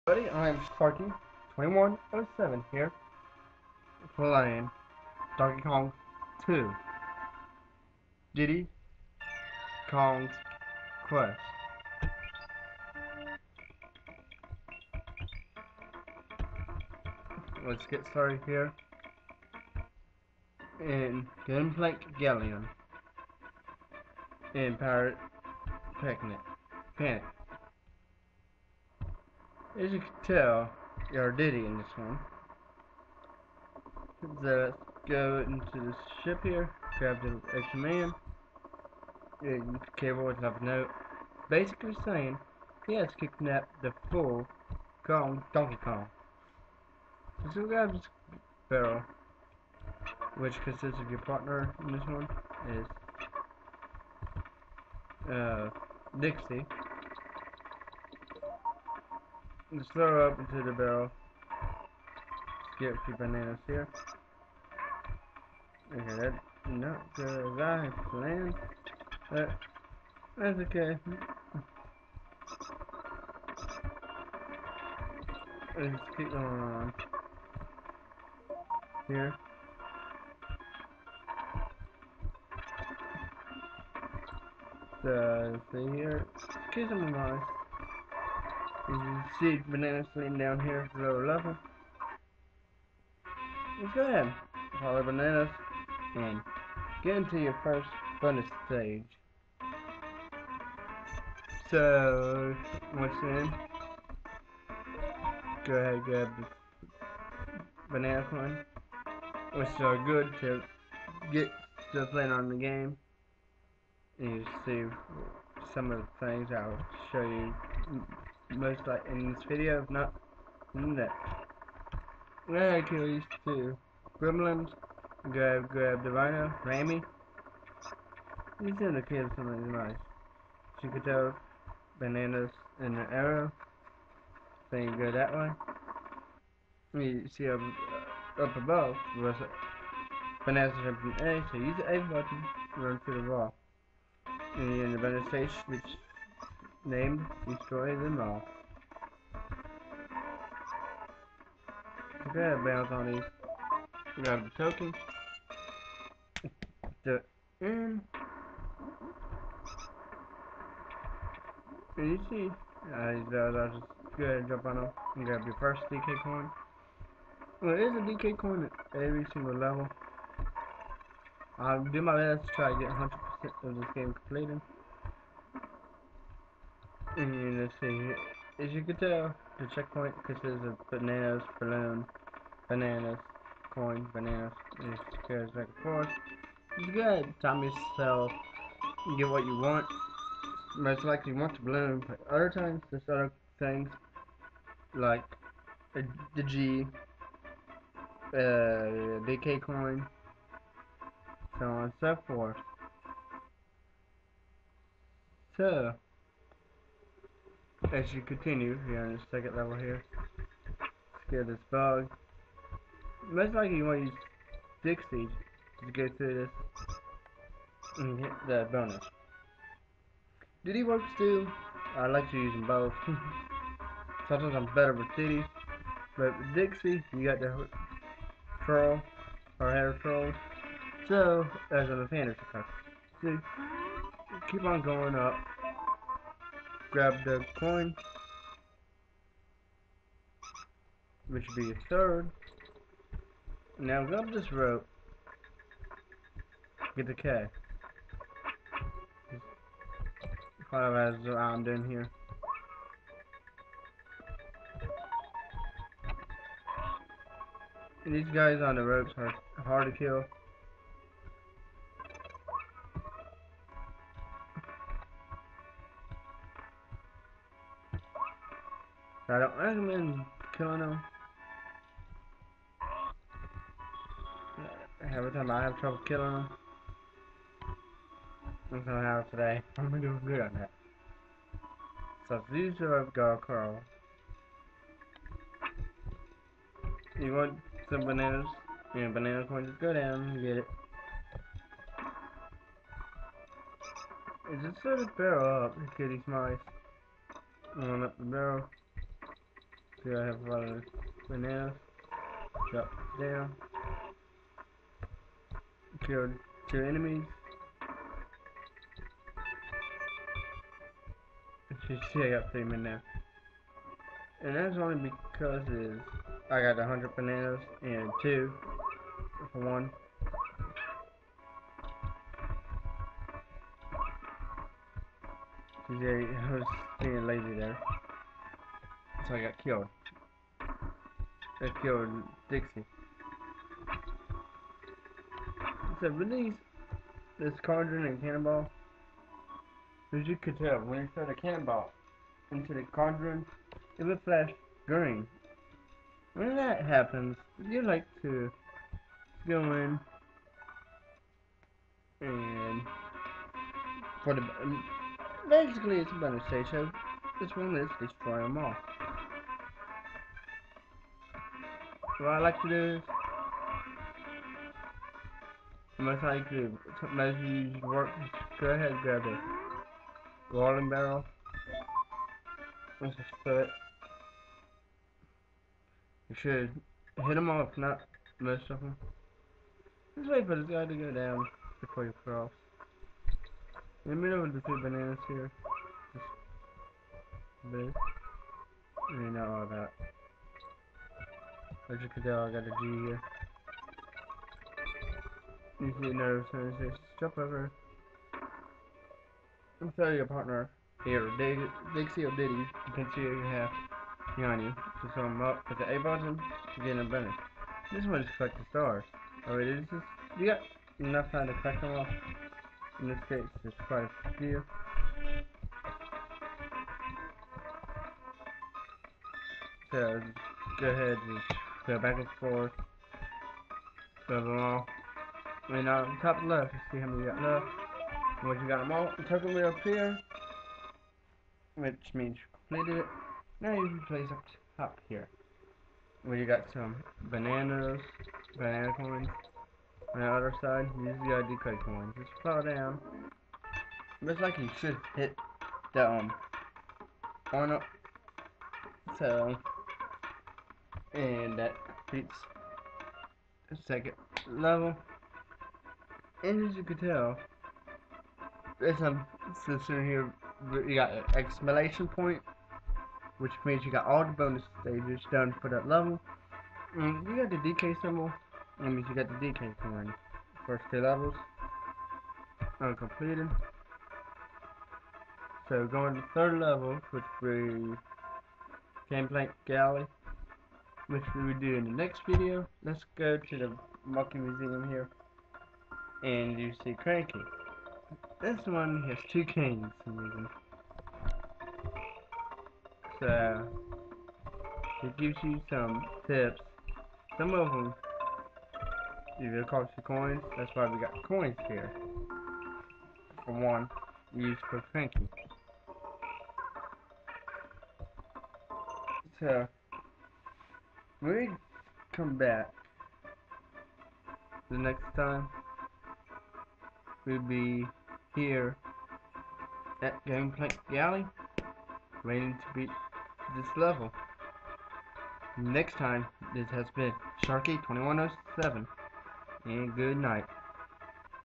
Buddy, I'm Sparky 2107 here, playing Donkey Kong 2, Diddy Kong's Quest. Let's get started here in Gunplank Galleon in Pirate Panic. As you can tell, you're Diddy in this one. So let's go into the ship here, grab the extra man. You cable with another note, basically saying he has kidnapped the full Donkey Kong. So we grab this barrel, which consists of your partner in this one is Dixie. Let's throw her up into the barrel. Get a few bananas here. Okay, that's not good as I planned. That's okay. Let's keep going on here. So, see here. Kiss them nice. As you see bananas laying down here at lower level. Let's go ahead. Follow bananas and get into your first bonus stage. So, once in, go ahead and grab the banana coin, which are good to get to playing on the game. And you see some of the things I'll show you most like in this video, if not in the next. Go ahead, kill these two gremlins. Grab the rhino, Rammy. He's gonna kill some of these mice. You can tell bananas and an arrow. Then you go that way. You see up above was bananas jumping A, so use the A button to run through the wall. And you're in the banana stage, which named Destroy Them All. So go ahead, bounce on these. Grab the token. The in. And you see, these I'll just go ahead and jump on them and grab your first DK coin. Well, there is a DK coin at every single level. I'll do my best to try to get 100% of this game completed. And let's see, as you can tell, the checkpoint consists of bananas, balloon, bananas, coin, bananas, and it goes back and forth. It's good. Time yourself, you get what you want. Most likely you want the balloon, but other times there's other things like the G, DK coin, so on and so forth. So, as you continue here on the second level here, scare this bug. Most likely you want to use Dixie to go through this and hit the bonus. Diddy works too. I like to use them both. Sometimes I'm better with Diddy, but with Dixie, you got the troll, or hair troll. So, as an advantage, see, keep on going up. Grab the coin, which would be a third. Now go up this rope. Get the K. Follow as I'm doing here. And these guys on the ropes are hard to kill. I don't recommend killing them. Every time I have trouble killing them, I'm gonna have today. I'm gonna do good on that. So these are go curl. You want some bananas? Yeah, banana coins. Just go down and get it. And just set the barrel up to get these mice. Going up the barrel. See, I have a lot of bananas. Drop down. Killed 2 enemies. As you see, I got 3 bananas. And that's only because I got 100 bananas and 2 for 1. See, I was being lazy there. So I got killed. I killed Dixie. So release this cauldron and cannonball. As you could tell, when you throw the cannonball into the cauldron, it will flash green. When that happens, you like to go in and for the basically it's a bonus stage, so this one is destroy them all. What I like to do is most you work, go ahead and grab a rolling barrel. Let's just put it. You should hit them all, if not most of them. Just wait for this guy to go down before you cross. In the middle of the 2 bananas here. Just this. You know all that. As you can tell, I got a G here. You see another sentence here. Jump over. I'm sorry, your partner here, Dixie or Diddy. You can see you have behind you. To sum them up, with the A button to get a bonus. This one is collect the stars. Alright, this is you got enough time to collect them all. In this case, it's quite a few. So go ahead and go back and forth. Grab them all. And on top left, you see how many you got left. And once you got them all, you tuck them up here, which means you completed it. Now you can place up top here, where you got some banana coins. On the other side, use the decoy coins. Just fall down. Looks like you should hit the on up. So, and that completes the second level. And as you can tell, there's some system here. You got an exclamation point, which means you got all the bonus stages done for that level. And you got the DK symbol. That means you got the DK coin. First 2 levels uncompleted. So going to the 3rd level, which will be Gameplay Galley, which we will do in the next video. Let's go to the Monkey Museum here, and you see Cranky. This one has 2 canes for some reason. So it gives you some tips. Some of them either cost you coins. That's why we got coins here. For 1, used for Cranky. So when we come back the next time, we'll be here at Gameplay Galley, waiting to beat this level. Next time, this has been Sharky2107, and good night.